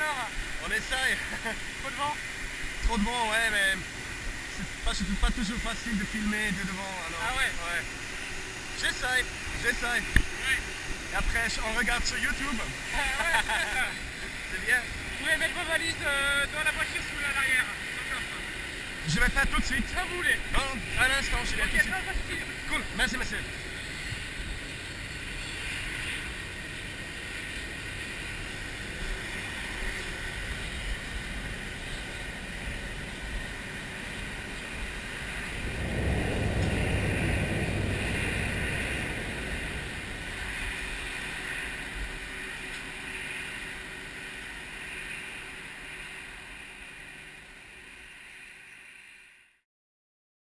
alors? On essaye. Trop de vent? Trop de vent, ouais, mais c'est pas toujours facile de filmer de devant. Alors, Ah ouais? Ouais. J'essaye. Ouais. Et après, on regarde sur YouTube. Ouais, C'est bien. vous pouvez mettre vos valises dans la voiture sous l'arrière. Je vais faire tout de suite. Quand vous voulez. Non, à l'instant, je vais Ok, tout de suite. ça, pas de soucis. Cool, merci monsieur.